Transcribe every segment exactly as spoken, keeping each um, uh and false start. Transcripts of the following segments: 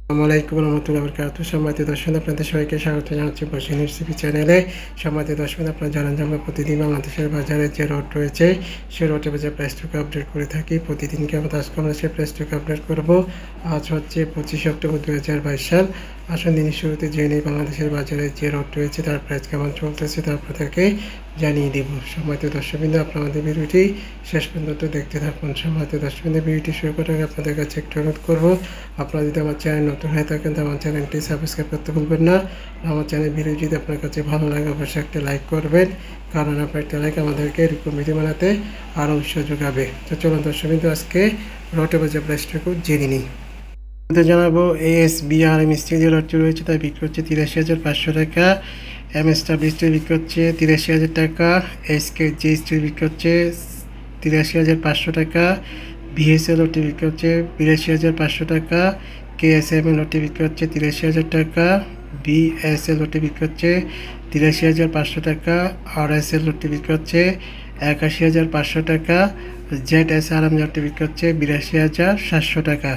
আসসালামু আলাইকুম রহমতুল্লাহি ওয়া বারাকাতুহু। সম্মানিত দর্শক, আপনাদের সবাইকে স্বাগত জানাচ্ছি বসিন রেসিপি চ্যানেলে। সম্মানিত দর্শক, আপনারা জানেন যে আমরা প্রতিদিন বাংলাদেশের বাজারে যে রড রয়েছে সেই রডের বাজার প্রাইসটুকু আপডেট করে থাকি। প্রতিদিনকে আমরা আজকে আমরা সেই প্রাইসটুকু আপডেট করব। আজ হচ্ছে পঁচিশে অক্টোবর দু হাজার বাইশ সাল। আসুন দিনের শুরুতে জেনে বাংলাদেশের বাজারে যে রড রয়েছে তার প্রাইস কেমন চলতেছে তা আপনাদেরকে জানিয়ে দেব। সম্মানিত দর্শকবৃন্দ, আপনারা আমাদের ভিডিওটি শেষ পর্যন্ত দেখতে থাকুন। সম্মানিত দর্শকবৃন্দ, ভিডিওটি শুরু করার আগে আপনাদের কাছে একটু অনুরোধ করবো, আপনারা যদি আমার চ্যানেল নতুন হয়ে থাকেন তো আমার চ্যানেলটি সাবস্ক্রাইব করতে ভুলবেন না। আমার চ্যানেল ভিডিও যদি আপনার কাছে ভালো লাগে অবশ্যই একটা লাইক করবেন, কারণ আপনার একটা লাইক আমাদেরকে এরকম ভিডিও বানাতে আরও উৎসাহ যোগাবে। তো চলুন দর্শকবৃন্দ, আজকে রডের বাজার প্রাইসটুকু জেনে নিই। জানাবো S B R M steel যে রডটি রয়েছে তার বিক্রি হচ্ছে তিরাশি হাজার পাঁচশো টাকা। এম এস ডাব্লিউ স্টিল বিক্রি হচ্ছে তিরাশি হাজার টাকা। এস কে জি স্টিল বিক্রি হচ্ছে তিরাশি হাজার পাঁচশো টাকা। বিএসএল ওটি বিক্রি হচ্ছে বিরাশি হাজার পাঁচশো টাকা। কে এস এম এল ওটি বিক্রি হচ্ছে তিরাশি হাজার টাকা। বিএসএল ওটি বিক্রি হচ্ছে তিরাশি হাজার পাঁচশো টাকা। আর এস এল ওটি বিক্রি হচ্ছে একাশি হাজার পাঁচশো টাকা। জেড এস আর এম ওটি বিক্রি হচ্ছে বিরাশি হাজার সাতশো টাকা।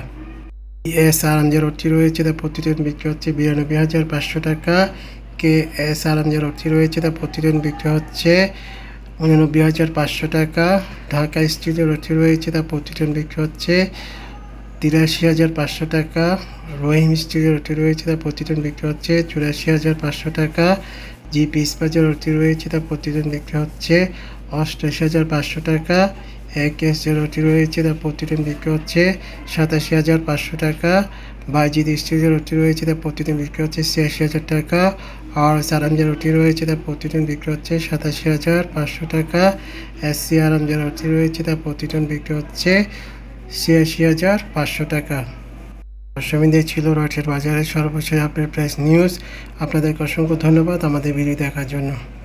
এস আর এম যে রডটি রয়েছে তার প্রতিদিন বিক্রি হচ্ছে বিরানব্বই হাজার পাঁচশো টাকা। কে এস আর এম যে রডটি রয়েছে তার প্রতিদিন বিক্রি হচ্ছে উননব্বই হাজার পাঁচশো টাকা। ঢাকা স্টিলের রডটি রয়েছে তার প্রতিদিন বিক্রি হচ্ছে তিরাশি হাজার পাঁচশো টাকা। রহিম স্টিলের রডটি রয়েছে তার প্রতিদিন বিক্রি হচ্ছে চুরাশি হাজার পাঁচশো টাকা। জিপি ইস্পাতের রডটি রয়েছে তার প্রতিদিন বিক্রি হচ্ছে অষ্টাশি হাজার পাঁচশো টাকা। এক এস যে রডটি রয়েছে তার প্রতিদিন বিক্রি হচ্ছে সাতাশি হাজার পাঁচশো টাকা। বাইজিৎ স্টিল যে রডটি রয়েছে তার প্রতিদিন বিক্রি হচ্ছে ছিয়াশি হাজার টাকা। আর সারাম যে রডটি রয়েছে তার প্রতিদিন বিক্রি হচ্ছে সাতাশি হাজার পাঁচশো টাকা। এস সি আরাম যে রডটি রয়েছে তার প্রতিদিন বিক্রি হচ্ছে ছিয়াশি হাজার পাঁচশো টাকা। দর্শকবৃন্দ, ছিল রডের বাজারের সর্বশেষ আপডেট প্রাইস নিউজ। আপনাদেরকে অসংখ্য ধন্যবাদ আমাদের ভিডিও দেখার জন্য।